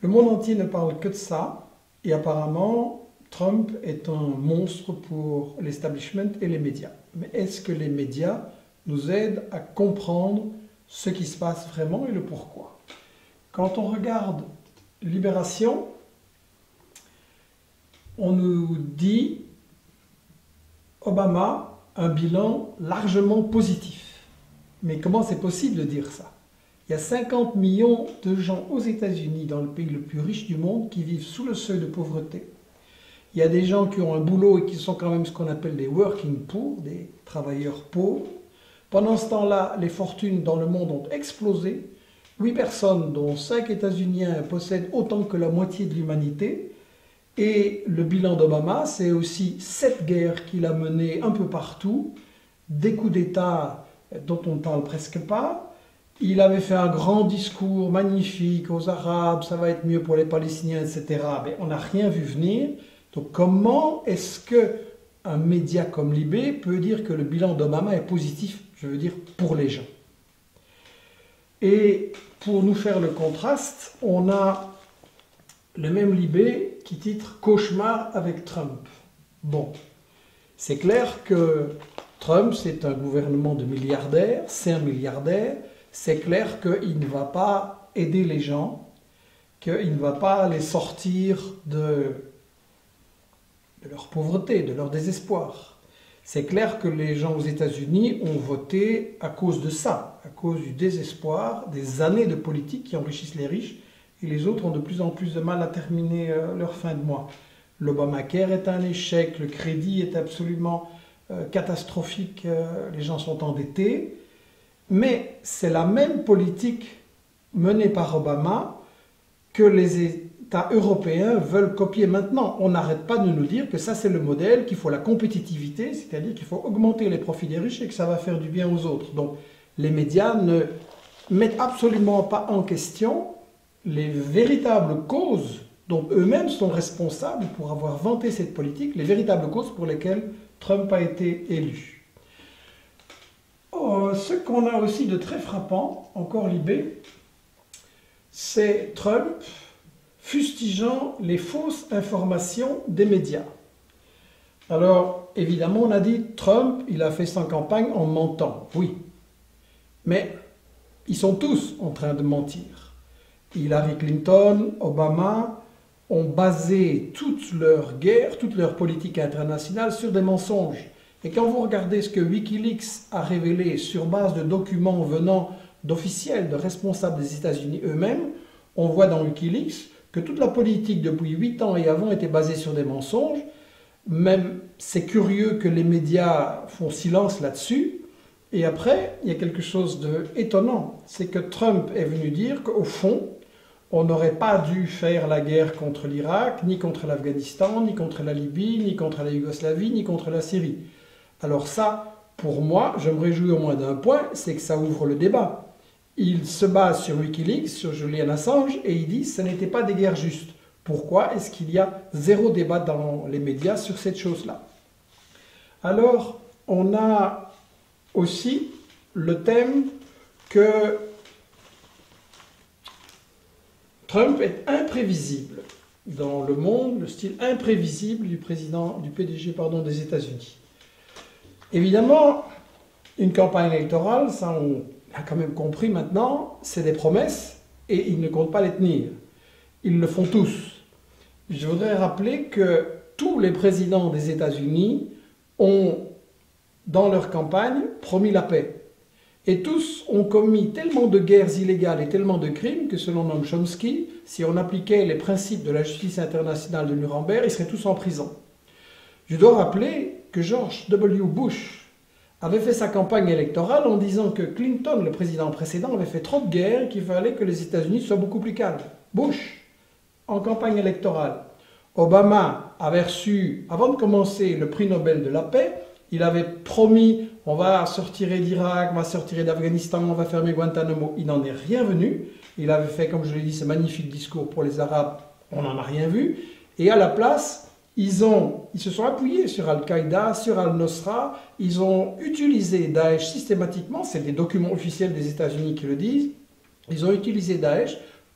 Le monde entier ne parle que de ça, et apparemment, Trump est un monstre pour l'establishment et les médias. Mais est-ce que les médias nous aident à comprendre ce qui se passe vraiment et le pourquoi? Quand on regarde Libération, on nous dit Obama, un bilan largement positif. Mais comment c'est possible de dire ça? Il y a 50 millions de gens aux États-Unis, dans le pays le plus riche du monde, qui vivent sous le seuil de pauvreté. Il y a des gens qui ont un boulot et qui sont quand même ce qu'on appelle des working poor, des travailleurs pauvres. Pendant ce temps-là, les fortunes dans le monde ont explosé. 8 personnes, dont 5 États-Uniens, possèdent autant que la moitié de l'humanité. Et le bilan d'Obama, c'est aussi 7 guerres qu'il a menées un peu partout, des coups d'État dont on ne parle presque pas. Il avait fait un grand discours magnifique aux Arabes, ça va être mieux pour les Palestiniens, etc. Mais on n'a rien vu venir. Donc comment est-ce qu'un média comme Libé peut dire que le bilan d'Obama est positif, je veux dire, pour les gens? Et pour nous faire le contraste, on a le même Libé qui titre « Cauchemar avec Trump ». Bon, c'est clair que Trump, c'est un gouvernement de milliardaires, c'est un milliardaire. C'est clair qu'il ne va pas aider les gens, qu'il ne va pas les sortir de leur pauvreté, de leur désespoir. C'est clair que les gens aux États-Unis ont voté à cause de ça, à cause du désespoir, des années de politique qui enrichissent les riches, et les autres ont de plus en plus de mal à terminer leur fin de mois. L'Obamacare est un échec, le crédit est absolument catastrophique, les gens sont endettés. Mais c'est la même politique menée par Obama que les États européens veulent copier maintenant. On n'arrête pas de nous dire que ça c'est le modèle, qu'il faut la compétitivité, c'est-à-dire qu'il faut augmenter les profits des riches et que ça va faire du bien aux autres. Donc les médias ne mettent absolument pas en question les véritables causes dont eux-mêmes sont responsables pour avoir vanté cette politique, les véritables causes pour lesquelles Trump a été élu. Ce qu'on a aussi de très frappant, encore Libé, c'est Trump fustigeant les fausses informations des médias. Alors, évidemment, on a dit Trump, il a fait sa campagne en mentant. Oui, mais ils sont tous en train de mentir. Hillary Clinton, Obama ont basé toute leur guerre, toute leur politique internationale sur des mensonges. Et quand vous regardez ce que Wikileaks a révélé sur base de documents venant d'officiels, de responsables des États-Unis eux-mêmes, on voit dans Wikileaks que toute la politique depuis 8 ans et avant était basée sur des mensonges. Même c'est curieux que les médias font silence là-dessus. Et après, il y a quelque chose d'étonnant, c'est que Trump est venu dire qu'au fond, on n'aurait pas dû faire la guerre contre l'Irak, ni contre l'Afghanistan, ni contre la Libye, ni contre la Yougoslavie, ni contre la Syrie. Alors ça, pour moi, je me réjouis au moins d'un point, c'est que ça ouvre le débat. Il se base sur Wikileaks, sur Julian Assange, et il dit que ce n'était pas des guerres justes. Pourquoi est-ce qu'il y a zéro débat dans les médias sur cette chose-là? Alors, on a aussi le thème que Trump est imprévisible dans le monde, le style imprévisible du PDG des États-Unis. Évidemment, une campagne électorale, ça on a quand même compris maintenant, c'est des promesses et ils ne comptent pas les tenir. Ils le font tous. Je voudrais rappeler que tous les présidents des États-Unis ont, dans leur campagne, promis la paix. Et tous ont commis tellement de guerres illégales et tellement de crimes que, selon Noam Chomsky, si on appliquait les principes de la justice internationale de Nuremberg, ils seraient tous en prison. Je dois rappeler que George W. Bush avait fait sa campagne électorale en disant que Clinton, le président précédent, avait fait trop de guerres et qu'il fallait que les États-Unis soient beaucoup plus calmes. Bush, en campagne électorale. Obama avait reçu, avant de commencer le prix Nobel de la paix, il avait promis on va sortir d'Irak, on va sortir d'Afghanistan, on va fermer Guantanamo. Il n'en est rien venu. Il avait fait, comme je l'ai dit, ce magnifique discours pour les Arabes, on n'en a rien vu. Et à la place, ils se sont appuyés sur Al-Qaïda, sur Al-Nusra, ils ont utilisé Daesh systématiquement, c'est des documents officiels des États-Unis qui le disent, ils ont utilisé Daesh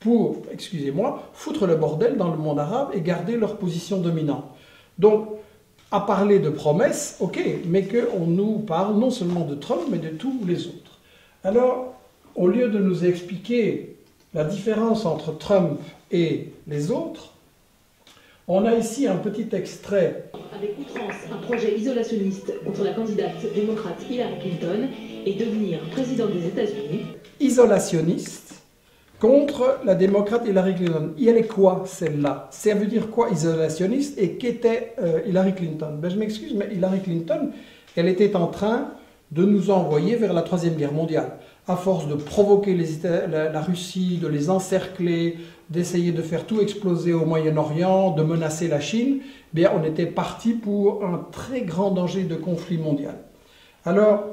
pour, excusez-moi, foutre le bordel dans le monde arabe et garder leur position dominante. Donc, à parler de promesses, ok, mais qu'on nous parle non seulement de Trump, mais de tous les autres. Alors, au lieu de nous expliquer la différence entre Trump et les autres, on a ici un petit extrait. Avec outrance, un projet isolationniste contre la candidate démocrate Hillary Clinton et devenir président des États-Unis. Isolationniste contre la démocrate Hillary Clinton. Et elle est quoi, celle-là? Ça veut dire quoi, isolationniste? Et qu'était Hillary Clinton? Ben, je m'excuse, mais Hillary Clinton, elle était en train de nous envoyer vers la Troisième Guerre mondiale. À force de provoquer la Russie, de les encercler, d'essayer de faire tout exploser au Moyen-Orient, de menacer la Chine, bien, on était parti pour un très grand danger de conflit mondial. Alors,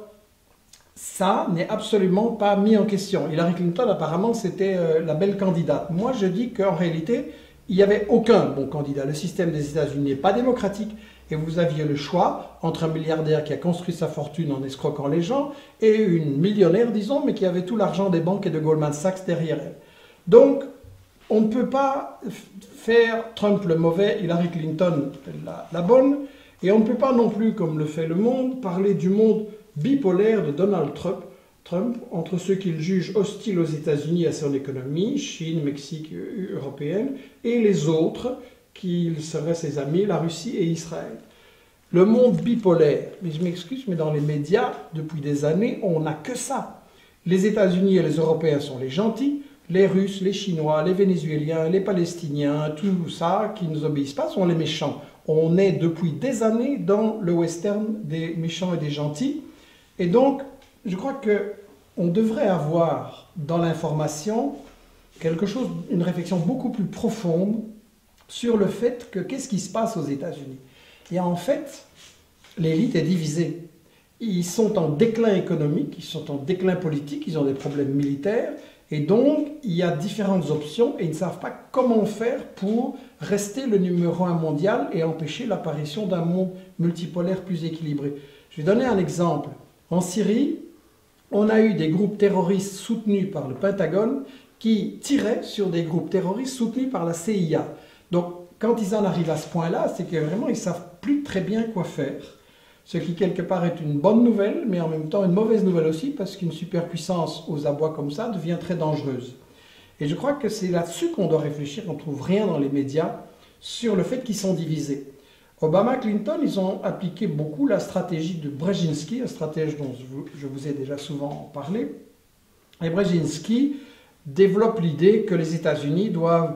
ça n'est absolument pas mis en question. Hillary Clinton, apparemment, c'était la belle candidate. Moi, je dis qu'en réalité, il n'y avait aucun bon candidat. Le système des États-Unis n'est pas démocratique et vous aviez le choix entre un milliardaire qui a construit sa fortune en escroquant les gens et une millionnaire, disons, mais qui avait tout l'argent des banques et de Goldman Sachs derrière elle. Donc, on ne peut pas faire Trump le mauvais, Hillary Clinton la bonne, et on ne peut pas non plus, comme le fait Le Monde, parler du monde bipolaire de Donald Trump entre ceux qu'il juge hostiles aux États-Unis et à son économie, Chine, Mexique, européenne, et les autres, qui seraient ses amis, la Russie et Israël. Le monde bipolaire, mais je m'excuse, mais dans les médias, depuis des années, on n'a que ça. Les États-Unis et les Européens sont les gentils, les Russes, les Chinois, les Vénézuéliens, les Palestiniens, tout ça, qui ne nous obéissent pas, sont les méchants. On est depuis des années dans le western des méchants et des gentils. Et donc, je crois qu'on devrait avoir dans l'information quelque chose, une réflexion beaucoup plus profonde sur le fait que qu'est-ce qui se passe aux États-Unis. Et en fait, l'élite est divisée. Ils sont en déclin économique, ils sont en déclin politique, ils ont des problèmes militaires, et donc il y a différentes options et ils ne savent pas comment faire pour rester le numéro 1 mondial et empêcher l'apparition d'un monde multipolaire plus équilibré. Je vais donner un exemple. En Syrie, on a eu des groupes terroristes soutenus par le Pentagone qui tiraient sur des groupes terroristes soutenus par la CIA. Donc, quand ils en arrivent à ce point-là, c'est que vraiment, ils ne savent plus très bien quoi faire. Ce qui, quelque part, est une bonne nouvelle, mais en même temps une mauvaise nouvelle aussi, parce qu'une superpuissance aux abois comme ça devient très dangereuse. Et je crois que c'est là-dessus qu'on doit réfléchir. On ne trouve rien dans les médias sur le fait qu'ils sont divisés. Obama, Clinton, ils ont appliqué beaucoup la stratégie de Brzezinski, un stratège dont je vous ai déjà souvent parlé. Et Brzezinski développe l'idée que les États-Unis doivent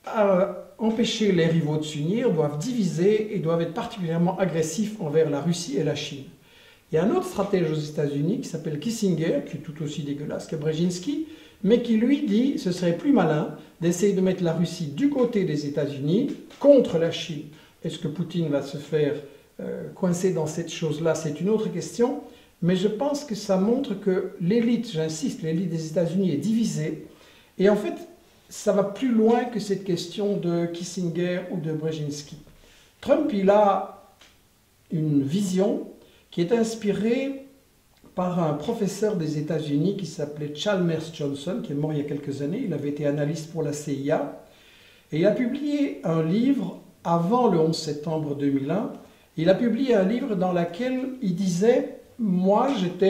empêcher les rivaux de s'unir, doivent diviser et doivent être particulièrement agressifs envers la Russie et la Chine. Il y a un autre stratège aux États-Unis qui s'appelle Kissinger, qui est tout aussi dégueulasse que Brzezinski, mais qui lui dit ce serait plus malin d'essayer de mettre la Russie du côté des États-Unis contre la Chine. Est-ce que Poutine va se faire coincer dans cette chose-là? C'est une autre question. Mais je pense que ça montre que l'élite, j'insiste, l'élite des États-Unis est divisée. Et en fait, ça va plus loin que cette question de Kissinger ou de Brzezinski. Trump, il a une vision qui est inspirée par un professeur des États-Unis qui s'appelait Chalmers Johnson, qui est mort il y a quelques années. Il avait été analyste pour la CIA. Et il a publié un livre avant le 11 septembre 2001. Il a publié un livre dans lequel il disait « Moi,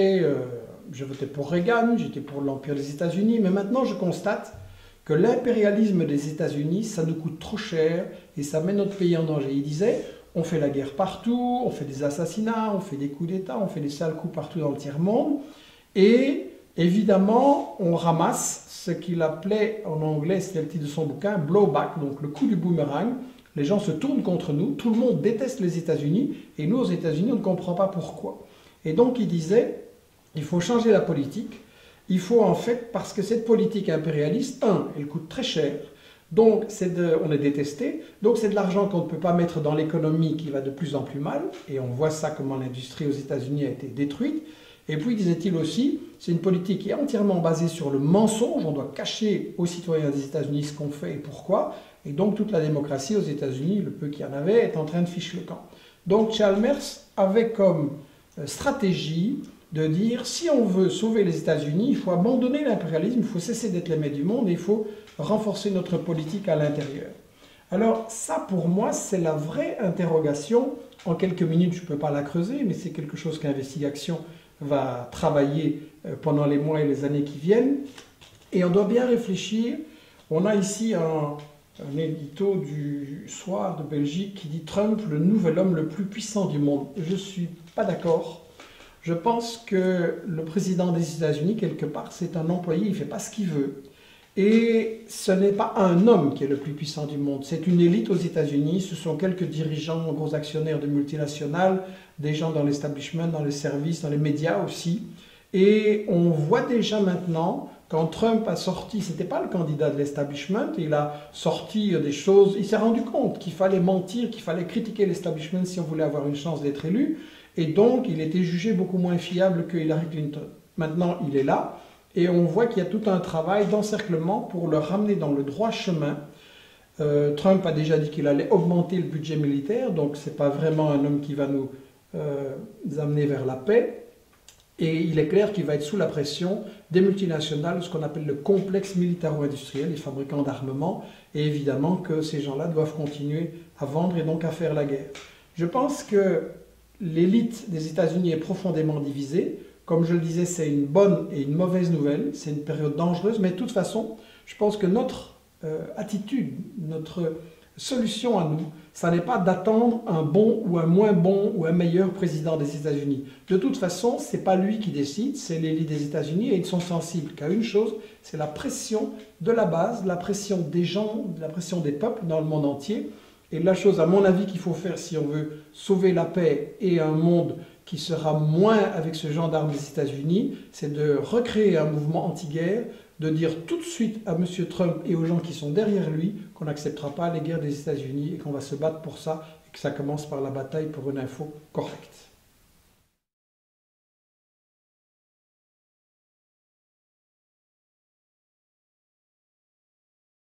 je votais pour Reagan, j'étais pour l'Empire des États-Unis, mais maintenant je constate que l'impérialisme des États-Unis, ça nous coûte trop cher et ça met notre pays en danger. » Il disait « On fait la guerre partout, on fait des assassinats, on fait des coups d'État, on fait des sales coups partout dans le tiers-monde. Et évidemment, on ramasse ce qu'il appelait en anglais, c'était le titre de son bouquin, blowback, donc le coup du boomerang. Les gens se tournent contre nous, tout le monde déteste les États-Unis et nous, aux États-Unis, on ne comprend pas pourquoi. » Et donc il disait « Il faut changer la politique. Il faut en fait, parce que cette politique impérialiste, elle coûte très cher. Donc, on est détesté, donc c'est de l'argent qu'on ne peut pas mettre dans l'économie qui va de plus en plus mal, et on voit ça comment l'industrie aux États-Unis a été détruite. Et puis, disait-il aussi, c'est une politique qui est entièrement basée sur le mensonge, on doit cacher aux citoyens des États-Unis ce qu'on fait et pourquoi, et donc toute la démocratie aux États-Unis, le peu qu'il y en avait, est en train de ficher le camp. Donc Chalmers avait comme stratégie de dire si on veut sauver les États-Unis, il faut abandonner l'impérialisme, il faut cesser d'être les maîtres du monde et il faut renforcer notre politique à l'intérieur. Alors ça, pour moi, c'est la vraie interrogation. En quelques minutes, je ne peux pas la creuser, mais c'est quelque chose qu'Investigation va travailler pendant les mois et les années qui viennent. Et on doit bien réfléchir. On a ici un édito du Soir de Belgique qui dit « Trump, le nouvel homme le plus puissant du monde ». Je ne suis pas d'accord. Je pense que le président des États-Unis, quelque part, c'est un employé, il ne fait pas ce qu'il veut. Et ce n'est pas un homme qui est le plus puissant du monde, c'est une élite aux États-Unis, ce sont quelques dirigeants, gros actionnaires de multinationales, des gens dans l'establishment, dans les services, dans les médias aussi. Et on voit déjà maintenant, quand Trump a sorti, ce n'était pas le candidat de l'establishment, il a sorti des choses, il s'est rendu compte qu'il fallait mentir, qu'il fallait critiquer l'establishment si on voulait avoir une chance d'être élu, et donc il était jugé beaucoup moins fiable que Hillary Clinton. Maintenant, il est là. Et on voit qu'il y a tout un travail d'encerclement pour le ramener dans le droit chemin. Trump a déjà dit qu'il allait augmenter le budget militaire, donc ce n'est pas vraiment un homme qui va nous amener vers la paix. Et il est clair qu'il va être sous la pression des multinationales, ce qu'on appelle le complexe militaro-industriel, les fabricants d'armement, et évidemment que ces gens-là doivent continuer à vendre et donc à faire la guerre. Je pense que l'élite des États-Unis est profondément divisée. Comme je le disais, c'est une bonne et une mauvaise nouvelle, c'est une période dangereuse, mais de toute façon, je pense que notre attitude, notre solution à nous, ça n'est pas d'attendre un bon ou un moins bon ou un meilleur président des États-Unis. De toute façon, ce n'est pas lui qui décide, c'est l'élite des États-Unis et ils sont sensibles qu'à une chose, c'est la pression de la base, la pression des gens, la pression des peuples dans le monde entier. Et la chose, à mon avis, qu'il faut faire si on veut sauver la paix et un monde qui sera moins avec ce gendarme des États-Unis, c'est de recréer un mouvement anti-guerre, de dire tout de suite à M. Trump et aux gens qui sont derrière lui qu'on n'acceptera pas les guerres des États-Unis et qu'on va se battre pour ça et que ça commence par la bataille pour une info correcte.